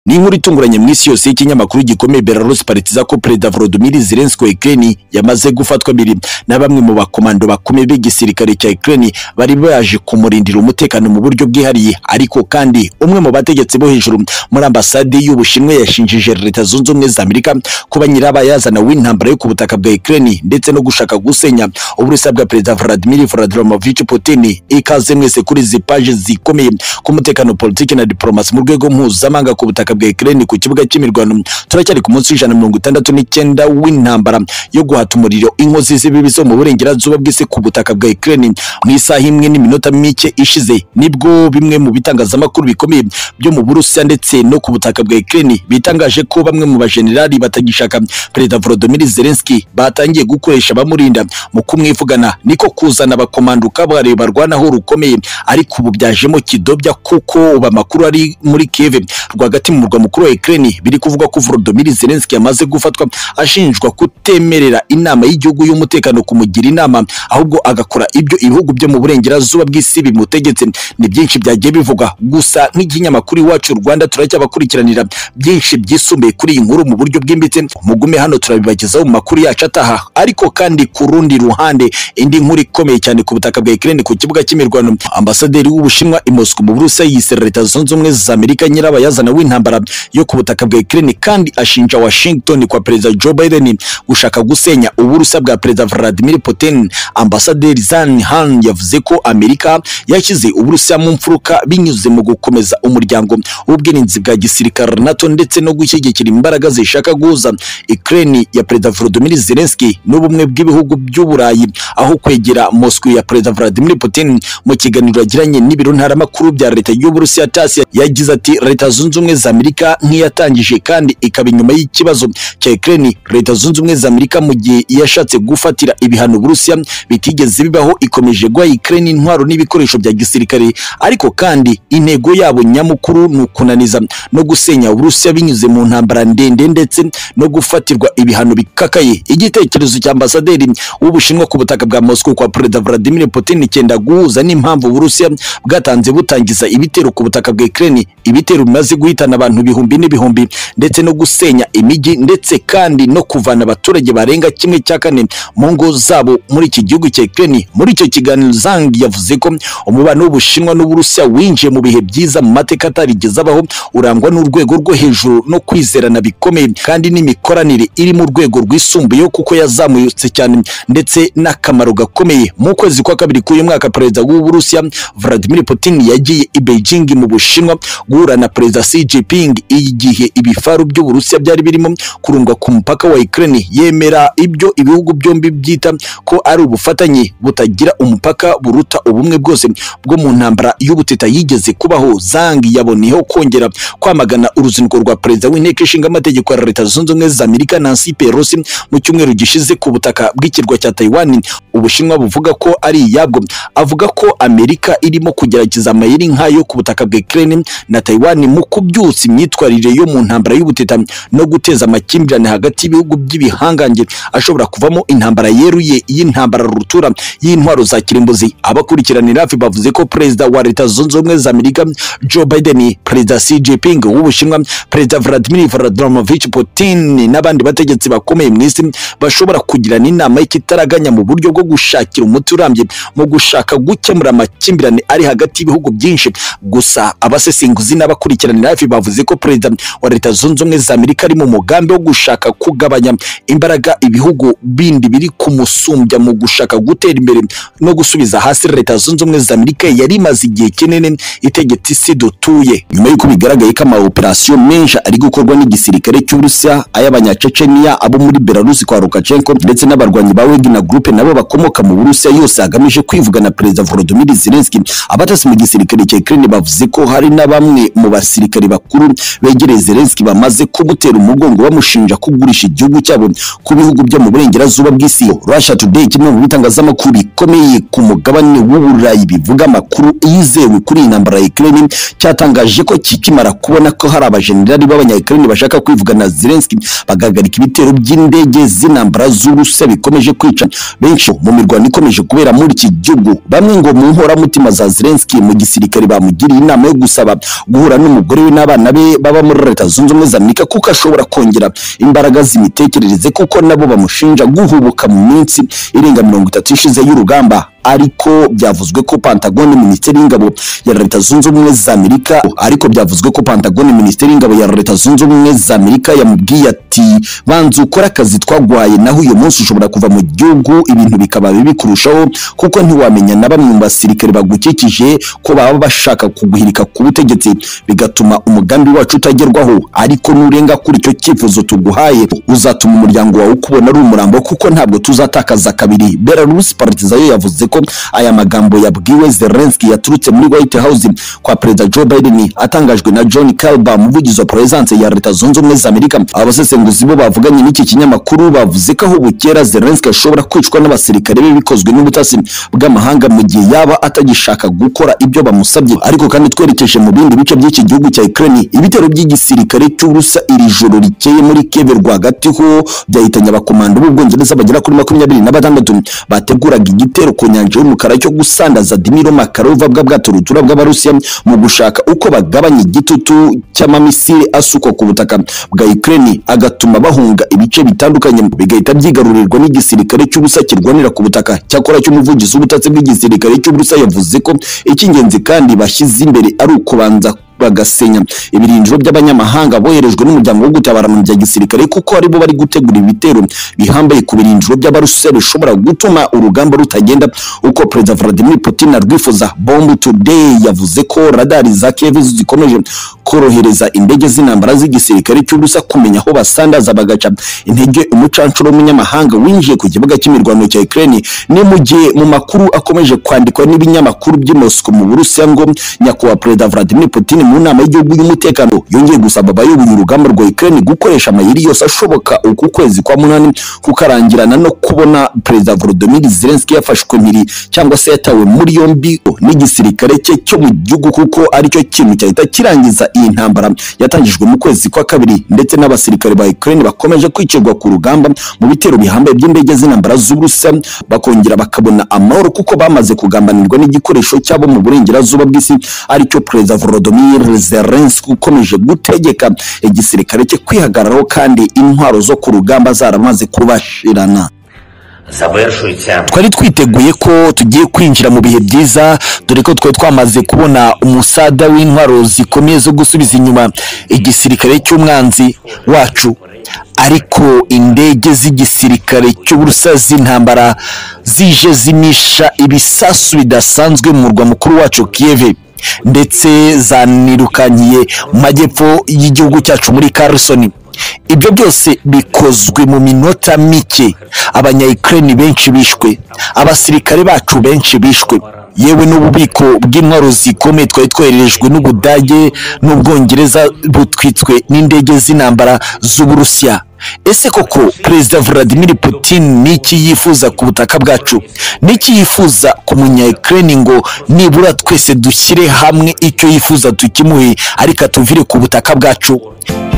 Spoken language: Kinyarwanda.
Ni inkuru itunguranye mu isi yose y'ikinyamakuru gikomeye Belarus paritiza ko Perezida Volodymyr Zelensky wa Ukraine yamaze gufatwa mbiri na bamwe mu bakomando bakomeye b'igisirikare cya Ukraine bari baje kumurindira umutekano mu buryo bwihariye. Ariko kandi umwe mu bategetsi bo hejuru muri ambasade y'Ubushinwa yashinjije Leta Zunze Ubumwe za Amerika kuba nyirabayazana w'intambara yo ku butaka bwa Ukraine ndetse no gushaka gusenya uburusiya bwa Perezida Vladimir Vladimirovich Putin. Ikaze mwese kuri izi page zikomeye ku mutekano, politiki na diplomasi mu rwego mpuzamahanga ku butaka bwa Ukraine ku kibuga cy'imirwano. Turacyari ku munsi w'169 w'intambara yo guhata umuriro inkozi z'ibibi zo mu burengerazuba bw'isi ku butaka bwa Ukraine. Mu isaha imwe n'iminota mike ishize nibwo bimwe mu bitangazamakuru bikomeye byo mu Burusiya ndetse no ku butaka bwa Ukraine bitangaje ko bamwe mu bajenerali batagishaka Perezida Volodymyr Zelensky batangiye gukoresha bamurinda mu kumwivugana, niko kuzana abakomando kabare barwanaho rukomeye. Ariko ubu byajemo kidobya kuko amakuru ari muri Kiev rwagati mu murwa mukuru wa Ukraine biri kuvuga ko Volodymyr Zelensky yamaze gufatwa ashinjwa kutemerera inama y'igihugu y'umutekano kumugira inama, ahubwo agakora ibyo ibihugu byo mu burengerazuba bw'isi bimutegetse. Ni byinshi byagiye bivuga, gusa nk'ikinyamakuru IWACU RWANDA turacyabakurikiranira byinshi byisumbuye kuri iyi nkuru mu buryo bwimbitse. Mugume hano turabibagezaho mu makuru yacu ataha. Ariko kandi ku rundi ruhande indi nkuru ikomeye cyane ku butaka bwa Ukraine ku kibuga cy'imirwano, ambasaderi w'Ubushinwa i Moscow mu Burusiya yise Leta Zunze Ubumwe za Amerika nyirabayazana w'intambara yo ku butaka bwa Ukraine, kandi ashinja Washington kwa Perezida Joe Biden gushaka gusenya uburusiya bwa Perezida Vladimir Putin. Ambasaderi Zhang Han yavuze ko Amerika yashyize uburusiya mu mfuruka binyuze mu gukomeza umuryango w'ubwirinzi bwa gisirikare NATO ndetse no gushyigikira imbaraga zishaka guhuza Ukraine ya Perezida Volodymyr Zelensky n'ubumwe bw'ibihugu by'Uburayi, aho kwegera Moscow ya Perezida Vladimir Putin. Mu kiganiro yagiranye n'ibiro ntaramakuru bya leta y'Uburusiya TASS yagize ati Leta Zunze Ubumwe za Amerika nk'iyatangije kandi ikaba inyuma y'ikibazo cya Ukraine. Leta Zunze Ubumwe za Amerika mu gihe yashatse gufatira ibihano Uburusiya bitigeze bibaho ikomeje guha Ukraine intwaro n'ibikoresho bya gisirikare, ariko kandi intego yabo nyamukuru ni ukunaniza no gusenya Uburusiya binyuze mu ntambara ndende ndetse no gufatirwa ibihano bikakaye. Igitekerezo cya ambasaderi w'Ubushinwa ku butaka bwa Moscow kwa Perezida Vladimir Putin cyenda guhuza n'impamvu Uburusiya bwatanze butangiza ibitero ku butaka bwa Ukraine, ibitero bimaze guhitana abantu ibihumbi n'ibihumbi ndetse no gusenya imijyi ndetse kandi no kuvana abaturage barenga 1/4 mu ngo zabo muri iki gihugu cya Ukraine. Muri icyo kiganiro Zhang yavuze ko umubano w'Ubushinwa n'Uburusiya winjiye mu bihe byiza mu mateka atarigeze abaho, urangwa n'urwego rwo hejuru no kwizerana bikomeye kandi n'imikoranire iri mu rwego rwisumbuyeho kuko yazamutse cyane ndetse n'akamaro gakomeye. Mu kwezi kwa kabiri k'uyu mwaka Perezida w'Uburusiya Vladimir Putin yagiye i Beijing mu Bushinwa guhura na Perezida Xi Jinping igihe ibifaru by'Uburusiya byari birimo kurungwa ku mupaka wa Ukraine. Yemera ibyo ibihugu byombi byita ko ari ubufatanye butagira umupaka buruta ubumwe bwose bwo mu ntambara y'ubutita yigeze kubaho. Zhang yaboneyeho kongera kwamagana uruzinduko rwa Perezida w'Inteko Ishinga Amategeko ya Leta Zunze Ubumwe za Amerika Nancy Pelosi mu cyumweru gishize ku butaka bw'ikirwa cya Tayali Ubushinwa buvuga ko ari iyabwo. Avuga ko Amerika irimo kugerageza amayeri nk'ayo ku butaka bwa Ukraine na Taiwan mu kubyutsa imyitwarire yo mu ntambara y'ubutita no guteza amakimbirane hagati y'ibihugu by'ibihangange ashobora kuvamo intambara yeruye y'intambara rutura y'intwaro za kirimbuzi. Abakurikiranira hafi bavuze ko Perezida wa Leta Zunze Ubumwe za Amerika Joe Biden, Perezida Xi Jinping w'Ubushinwa, Perezida Vladimir Vladimirovich Putin n'abandi bategetsi bakomeye mu isi bashobora kugirana inama y'ikitaraganya mu buryo bwo gushakira umuti urambye mu gushaka gukemura amakimbirane ari hagati y'ibihugu byinshi. Gusa abasesenguzi n'abakurikiranira hafi bavuze ko Perezida wa Leta Zunze Ubumwe za Amerika ari mu mugambi wo gushaka kugabanya imbaraga ibihugu bindi biri kumusumbya mu gushaka gutera imbere no gusubiza hasi Leta Zunze Ubumwe za Amerika yari imaze igihe kinini itegetse isi dutuye. Nyuma y'uko bigaragaye ko amaoperasiyo menshi ari gukorwa n'igisirikare cy'Uburusiya, ay'abanyacecenia abo muri Belarus kwa Lukashenko ndetse n'abarwanyi ba Wagner Group nabo bakomoka mu Burusiya, yose agamije kwivugana Perezida Volodymyr Zelensky. Abatasi mu gisirikare cya Ukraine bavuze ko hari na bamwe mu basirikare bakuru begereye Zelensky bamaze kumutera umugongo bamushinja kugurisha igihugu cyabo ku bihugu byo mu burengerazuba bw'isi. Russia Today, kimwe mu bitangazamakuru bikomeye ku mugabane w'Uburayi bivuga amakuru yizewe kuri intambara ya Ukraine, cyatangaje ko kikimara kubona ko hari abajenerali b'abanya-Ukraine bashaka kwivugana Zelensky bagagarika ibitero by'indege z'intambara z'Uburusiya bikomeje kwica benshi mu mirwano ikomeje kubera muri iki gihugu. Bamwe ngo mu nkoramutima za Zelensky mu gisirikare bamugiriye inama yo gusaba guhura n'umugore we n'abana be be baba muri Leta Zunze Ubumwe za Amerika kuko ashobora kongera imbaraga z'imitekerereze kuko nabo bamushinja guhubuka mu minsi irenga 30 ishize y'urugamba. Ariko byavuzwe ko Pentagon Minisiteri y'Ingabo ya Leta Zunze Ubumwe za Amerika Minisiteri y'Ingabo ya Leta Zunze Ubumwe za Amerika yamubwiye ati banzu ukora akazi twagwaye naho uyu munsi ushobora kuva mu gihugu ibintu bikaba bibi kurushaho kuko ntiwamenya na bamwe mu basirikare bagukikije ko baba bashaka kuguhirika ku butegetsi bigatuma umugambi wacu utagerwaho. Ariko nurenga kuri icyo cyifuzo tuguhaye uzatuma umuryango wawe ukubona ari umurambo kuko ntabwo tuzatakaza kabiri. Belarus Partizayo yavuze ko aya magambo yabwiwe Zelensky yaturutse muri White House kwa Perezida Joe Biden atangajwe na John Kirby umuvugizi wa Presidence ya Leta Zunze Ubumwe za Amerika. Abasesenguzi bo bavuganye n'iki kinyamakuru bavuze ko aho bukera Zelensky ashobora kwicwa n'abasirikare be bikozwe n'ubutasi bw'amahanga mu gihe yaba atagishaka gukora ibyo bamusabye. Ariko kandi twerekeje mu bindi bice by'iki gihugu cya Ukraine, ibitero by'igisirikare cy'Uburusiya iri joro rikeye muri Kiev rwagati ho byahitanye abakomando b'Ubwongereza bagera kuri 26 bateguraga igitero ku nyanja y'umukara cyo gusandaza Dmytro Makarov bw'abwaturutura bw'Abarusiya mu gushaka uko bagabanya igitutu cy'amamisire asuko ku butaka bwa Ukraine agatuma bahunga ibice bitandukanye bigahita byigarurirwa n'igisirikare cy'Uburusiya kirwanira ku butaka. Cyakora cy'umuvugizi w'ubutasi bw'igisirikare cy'Uburusiya yavuze ko icy'ingenzi kandi bashyize imbere ari ukubanza bagasenya ibirindiro by'abanyamahanga boherejwe n'umuryango wo gutabarana mu bya gisirikare kuko ari bo bari gutegura ibitero bihambaye ku birindiro by'Abarusiya bishobora gutuma urugamba rutagenda uko Perezida Vladimir Putin arwifuza. Bomb Today yavuze ko radari za Kiev zikomeje korohereza indege z'intambara z'igisirikare cy'Uburusiya kumenya aho basandaza bagaca intege umucancuro w'umunyamahanga winjiye ku kibuga cy'imirwano cya Ukraine. Ni mu gihe mu makuru akomeje kwandikwa n'ibinyamakuru by'i Moscow mu Burusiya ngo nyakubahwa Perezida Vladimir Putin mu nama y'igihugu y'umutekano yongeye gusaba abayoboye urugamba rwa Ukraine gukoresha amayeri yose ashoboka uku kwezi kwa munani kukarangirana no kubona Perezida Volodymyr Zelensky yafashwe Mpiri cyangwa se yatawe muri yombi n'igisirikare cye cyo mu gihugu kuko aricyo kintu cyahita kirangiza iyi ntambara yatangijwe mu kwezi kwa kabiri. Ndetse n'abasirikare ba Ukraine bakomeje kwicirwa ku rugamba mu bitero bihambaye by'indege z'intambara z'Uburusiya bakongera bakabona amahoro kuko bamaze kugambanirwa n'igikoresho cyabo mu burengerazuba bw'isi aricyo Perezida Volodymyr Zelensky ukomeje gutegeka igisirikare cye kwihagararaho kandi intwaro zo ku rugamba zaramaze kubashirana. Twari twiteguye ko tugiye kwinjira mu bihe byiza dore ko twamaze kubona umusada w'intwaro zikomeye zo gusubiza inyuma igisirikare cy'umwanzi wacu. Ariko indege z'igisirikare cy'Uburusiya z'intambara zije zimisha ibisasu bidasanzwe mu murwa mukuru wacu Kiev ndetse zanirukanyiye mu majyepfo y'igihugu cyacu muri Kherson. Ibyo byose bikozwe mu minota mike. Abanya-Ukraine benshi bishwe, abasirikare bacu benshi bishwe, yewe n'ububiko bw'intwaro zikomeye twari twoherejwe n'Ubudage n'Ubwongereza butwitswe n'indege z'intambara z'Uburusiya. Ese koko Perezida Vladimir Putin niki yifuza ku butaka bwacu? Niki yifuza ku munya-Ukraine ngo nibura twese dushyire hamwe icyo yifuza tukimuhe ariko tuvire ku butaka bwacu?